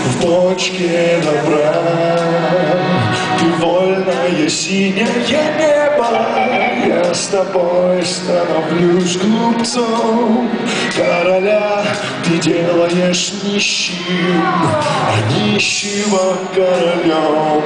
в точке добра. Ты вольное синее небо, я с тобой становлюсь глупцом. Короля ты делаешь нищим, а нищего королем.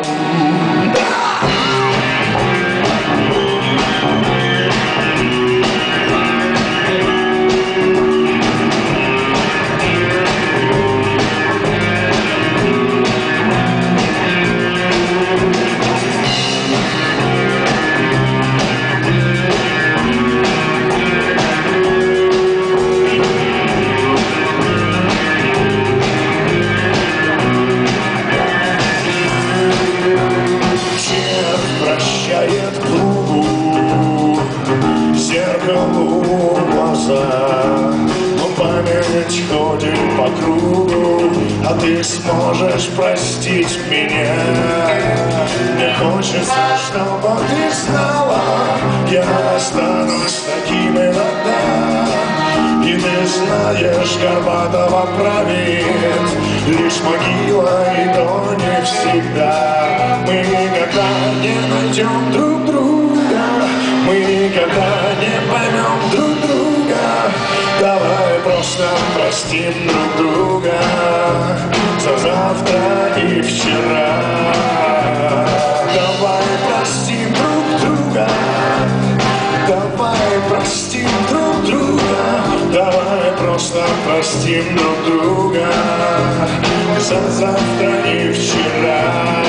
Но память ходит по кругу, а ты сможешь простить меня. Мне хочется, чтобы ты знала, я останусь таким иногда. И ты знаешь, Горбатова правит лишь могила, и то не всегда. Мы никогда не найдем друг друга, мы никогда не поймем друг друга. Давай просто простим друг друга за завтра и вчера. Давай простим друг друга, давай простим друг друга. Давай просто простим друг друга за завтра и вчера.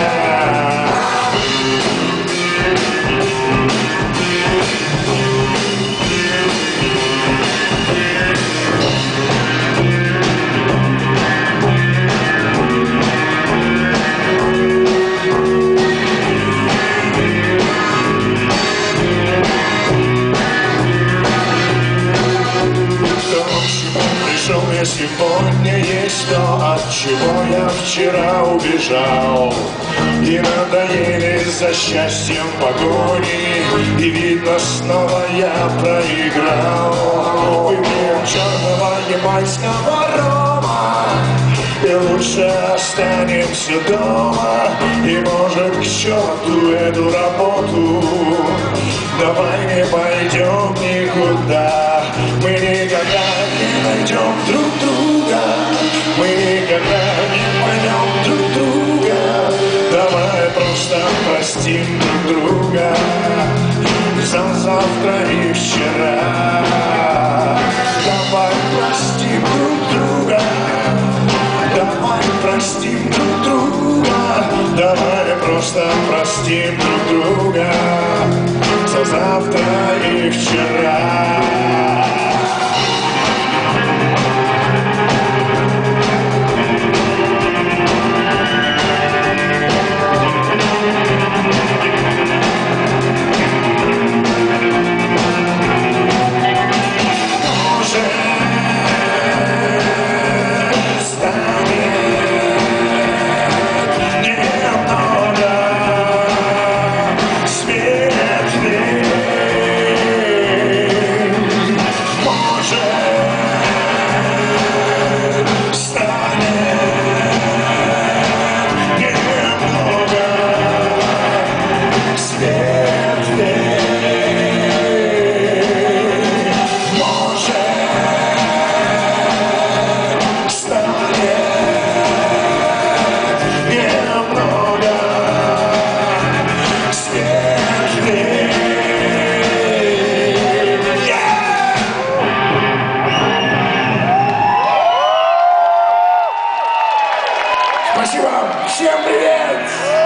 Сегодня есть то, от чего я вчера убежал. И надоели за счастьем погони, и видно, снова я проиграл. Выпьем черного ямайского рома, и лучше останемся дома. И может к черту эту работу, давай не пойдем никуда. Мы никогда не найдем друг друга, мы никогда не поймем друг друга. Давай просто простим друг друга за завтра и вчера. Давай простим друг друга, давай простим друг друга. Давай просто простим друг друга за завтра и вчера. Спасибо! Всем привет!